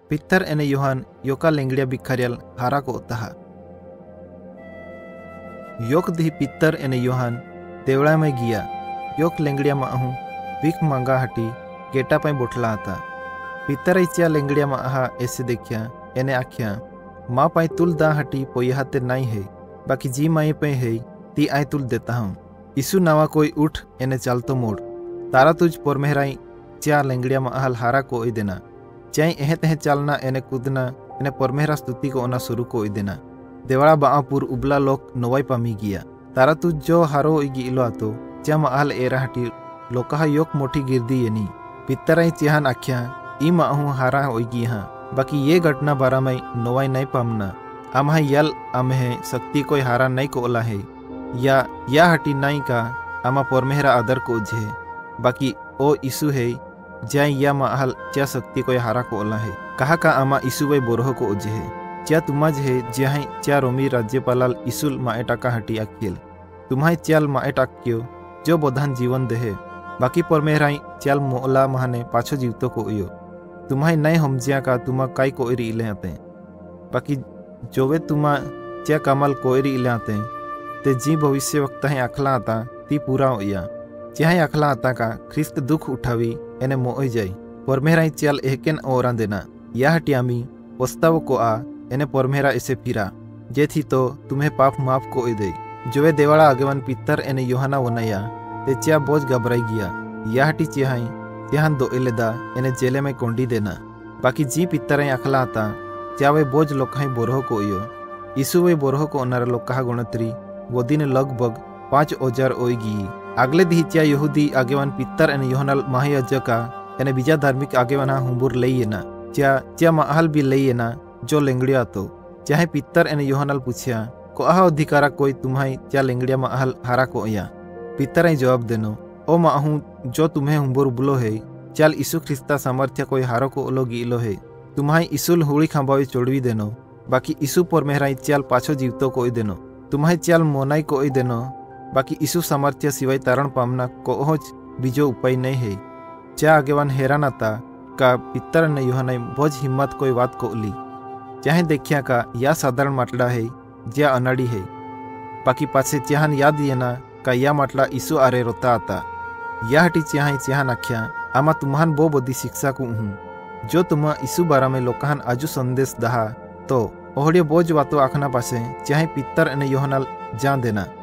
पितर एने योहान योका लेंगड़िया भिखारियल हारा को तहा योक दी पितर एने योहान देवड़ा में गिया योक लेंगड़िया माहू भीख मांगा हटी गेटा पाई बोठला आता पितर इच्छा लेंगड़िया माहा ऐसे देखिया एने आख्या माँ पाई तुल दा हटी पोयाते नाई है बाकी जी माई पे है ती आई तुल देता हूँ इसु नावा कोई उठ एने चल तो मोड़ तारा तुझ पोरमेहराई च्या लेंगड़िया माहल हारा को ई देना चाहे एहे तहे चलना एने कूदना एने पोरमेहरा स्तुति को ओना शुरू को ई देना देवड़ा बाआपुर उबला लोक नवाई पामी गिया तारा तुझ जो हारो इगी इलो आतो च्या माहल एरा हटी लोका योक मोटी गिरदी येनी पितराई चिहान आख्या ई माहू हारा होगी हाँ बाकी ये घटना बारा में नवाई नहीं पामना आम यल आम है शक्ति कोई हारा नहीं को ओला है या हटी नहीं का आमा पोरमेहरा आदर को उजे बाकी ओ इसु है ज्या या महल च्या शक्ति कोई हारा को ओला है कहा का आमा इसु वे बोरह को उजे है च्या तुमाज है ज्या च्या रोमी राज्यपालाल इसुल माए टाका हटी आखिल तुम्हाय च्याल माए टाक्यो जो बोधान जीवन देहे बाकी पोरमेहराई च्याल मोला महाने पाछो जीवतो को उयो तुम्हाय नए हमजिया का तुमा काई को इरी इले आते बाकी जोवे तुमा च्या कमल को इरी इले आते ते जी भविष्य वक्त है अखला आता ती पूरा होया चाहे अखला आता का ख्रिस्त दुख उठावी एने मोई जाई पोरमेहराई च्याल एकेन ओरा देना या हटियामी पस्ताव को आ एने पोरमेहरा ऐसे फिरा जे थी तो तुम्हें पाप माफ को दे जोवे देवाड़ा आगेवन पितर एने योहाना वनया ते च्या बोझ घबराई गया या हटी चिहाई त्यान दो इलेदा एने जेले में कोंडी देना बाकी जी पितर अखला आता च्या वे बोझ लोका बोरह को इयो इसु वे बोरह को ओनार लोका गणतरी वो दिन लगभग 5,000 ओईगी अगले दी च्या यहूदी आगेवान पितर एने योहनल महायाजका एने बीजा धार्मिक आगेवाना हुंबुर लईना च्या महल भी लईना जो लेंगड़िया तो चाहे पितर एने योहनल पूछया को आह अधिकारा कोई तुम्हाई च्या लेंगड़िया महल हारा को या पितर जवाब देनो ओ माहू जो तुम्हें हुंबुर बुलो है चल इसु ख्रिस्ता सामर्थ्य कोई हारो को ओलोगी इलो है तुम्हाई इसुल हुड़ी खांबावी चोड़वी देनो बाकी इसु पोरमेहराई चल पाछो जीवतो को देनो तुम्हाई चल मोनाई को देनो बाकी इसु सामर्थ्य सिवाय तारण पामना को बीजो उपाय नहीं है च्या आगेवान हैरान आता का पितर ने योहनाई बोझ हिम्मत कोई बात को उली चाहे देखिया का या साधारण माटला है ज्या अनाड़ी है बाकी पाछे चाहन याद येना का या माटला इसु आरे रोता आता या हटी चाहन आख्या आमा तुम्हान बो बोदी शिक्षा को हूँ जो तुम इसु बारा में लोकान आजु संदेश दहा तो ओहड़ियो बोझ वातो आखना पासे चाहे पितर एने योहनाल जान देना